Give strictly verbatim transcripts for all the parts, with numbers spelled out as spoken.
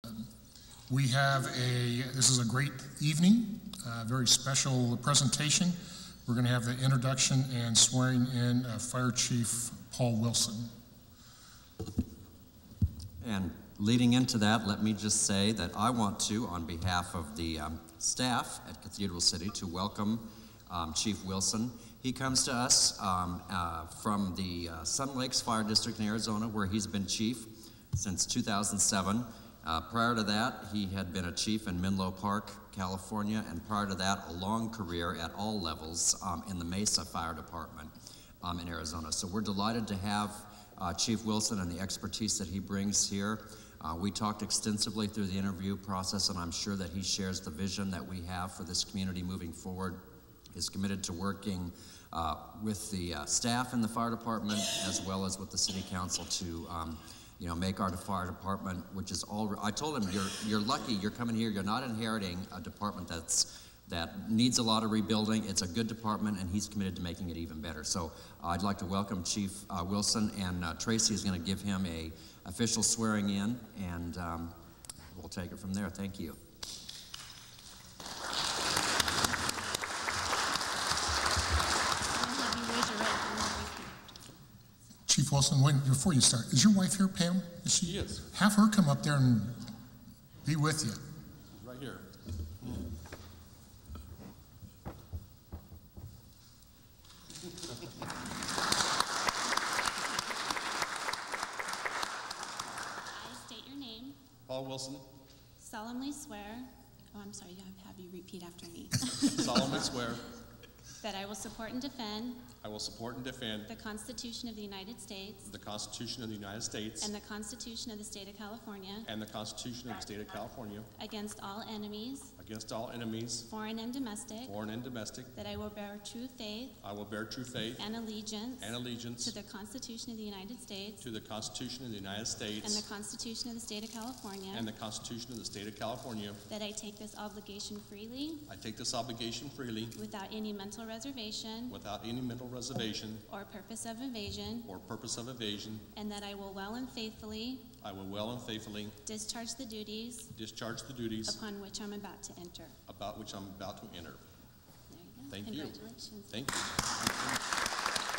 We have a, this is a great evening, a very special presentation. We're going to have the introduction and swearing in uh, Fire Chief Paul Wilson. And leading into that, let me just say that I want to, on behalf of the um, staff at Cathedral City, to welcome um, Chief Wilson. He comes to us um, uh, from the uh, Sun Lakes Fire District in Arizona, where he's been chief since two thousand seven. Uh, prior to that, he had been a chief in Menlo Park, California, and prior to that, a long career at all levels um, in the Mesa Fire Department um, in Arizona. So we're delighted to have uh, Chief Wilson and the expertise that he brings here. Uh, we talked extensively through the interview process, and I'm sure that he shares the vision that we have for this community moving forward. He's committed to working uh, with the uh, staff in the fire department as well as with the city council to um, you know, make our fire department, which is all, I told him, you're, you're lucky, you're coming here, you're not inheriting a department that's, that needs a lot of rebuilding. It's a good department, and he's committed to making it even better. So uh, I'd like to welcome Chief uh, Wilson, and uh, Tracy is going to give him a official swearing in, and um, we'll take it from there. Thank you. Chief Wilson, wait, before you start, is your wife here, Pam? Is she? She is. Have her come up there and be with you. Right here. I state your name. Paul Wilson. Solemnly swear. Oh, I'm sorry. I have you repeat after me. Solemnly swear. That I will support and defend. I will support and defend. The Constitution of the United States. The Constitution of the United States. And the Constitution of the State of California. And the Constitution of the State of California. Against all enemies. Against all enemies. Foreign and domestic. Foreign and domestic. That I will bear true faith. I will bear true faith. And allegiance. And allegiance. To the Constitution of the United States. To the Constitution of the United States. And the Constitution of the State of California. And the Constitution of the State of California. That I take this obligation freely. I take this obligation freely. Without any mental reservation. Without any mental reservation. Or purpose of evasion. Or purpose of evasion. And that I will well and faithfully. I will well and faithfully. Discharge the duties. Discharge the duties. Upon which I'm about to enter. About which I'm about to enter. There you go. Thank Congratulations. you. Thank you.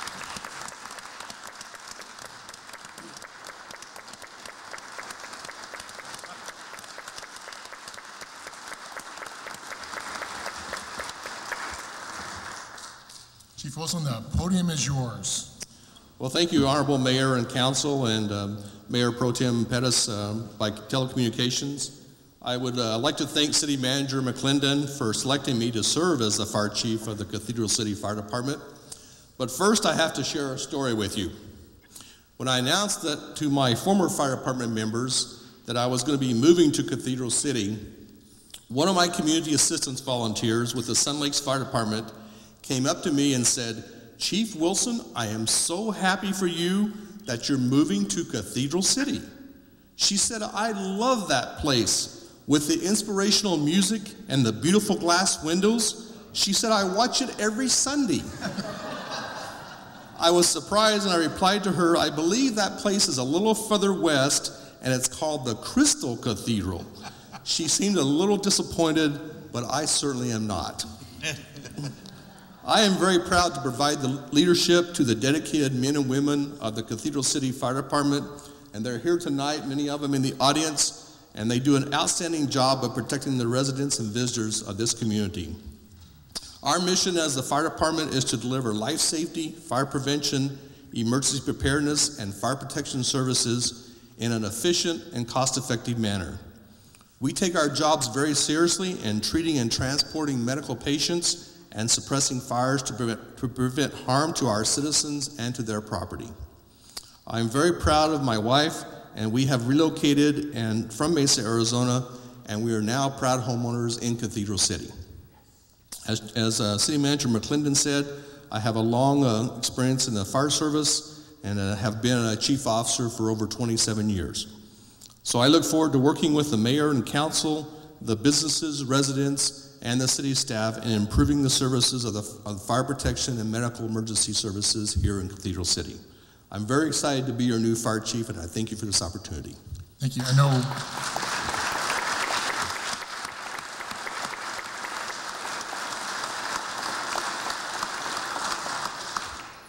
Chief Wilson, the podium is yours. Well, thank you, Honorable Mayor and Council, and um, Mayor Pro Tem Pettis um, by Telecommunications. I would uh, like to thank City Manager McClendon for selecting me to serve as the Fire Chief of the Cathedral City Fire Department. But first, I have to share a story with you. When I announced that to my former fire department members that I was going to be moving to Cathedral City, one of my community assistance volunteers with the Sun Lakes Fire Department came up to me and said, "Chief Wilson, I am so happy for you that you're moving to Cathedral City." She said, "I love that place with the inspirational music and the beautiful glass windows." She said, "I watch it every Sunday." I was surprised, and I replied to her, "I believe that place is a little further west, and it's called the Crystal Cathedral." She seemed a little disappointed, but I certainly am not. I am very proud to provide the leadership to the dedicated men and women of the Cathedral City Fire Department, and they're here tonight, many of them in the audience, and they do an outstanding job of protecting the residents and visitors of this community. Our mission as the fire department is to deliver life safety, fire prevention, emergency preparedness, and fire protection services in an efficient and cost-effective manner. We take our jobs very seriously in treating and transporting medical patients and suppressing fires to prevent, to prevent harm to our citizens and to their property. I'm very proud of my wife, and we have relocated and from Mesa, Arizona, and we are now proud homeowners in Cathedral City. As, as uh, City Manager McClendon said, I have a long uh, experience in the fire service and uh, have been a chief officer for over twenty-seven years. So I look forward to working with the mayor and council, the businesses, residents, and the city staff in improving the services of the of fire protection and medical emergency services here in Cathedral City. I'm very excited to be your new fire chief, and I thank you for this opportunity. Thank you. I know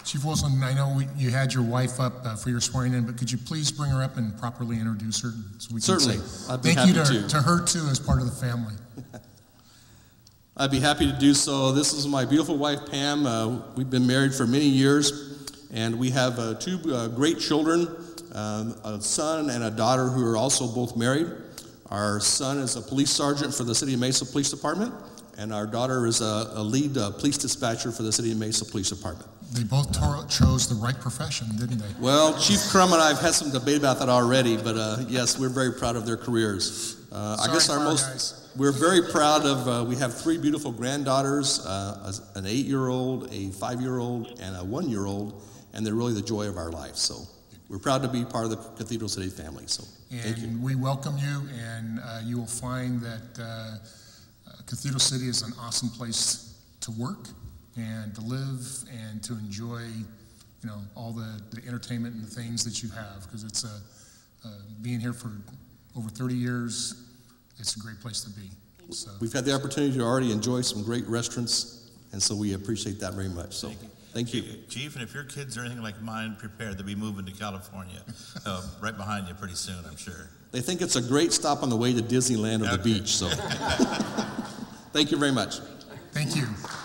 Chief Wilson, I know we, you had your wife up uh, for your swearing in, but could you please bring her up and properly introduce her? So we can Certainly. say I'd be thank you happy to, to. to her too as part of the family. I'd be happy to do so. This is my beautiful wife, Pam. Uh, we've been married for many years, and we have uh, two uh, great children, um, a son and a daughter who are also both married. Our son is a police sergeant for the City of Mesa Police Department, and our daughter is a, a lead uh, police dispatcher for the City of Mesa Police Department. They both tore, chose the right profession, didn't they? Well, Chief Crum and I have had some debate about that already, but uh, yes, we're very proud of their careers. Uh, I Sorry, guess our Fire most, guys. we're very proud of, uh, we have three beautiful granddaughters, uh, an eight-year-old, a five-year-old, and a one-year-old, and they're really the joy of our life. So we're proud to be part of the Cathedral City family, so thank you. And we welcome you, and uh, you will find that uh, uh, Cathedral City is an awesome place to work and to live and to enjoy, you know, all the, the entertainment and the things that you have, because it's a, uh, being here for over thirty years, it's a great place to be. So, We've had the opportunity to already enjoy some great restaurants, and so we appreciate that very much. So thank you. Chief, and if your kids are anything like mine, prepare. They'll be moving to California, uh, right behind you pretty soon, I'm sure. They think it's a great stop on the way to Disneyland or the Okay. beach, so thank you very much. thank you.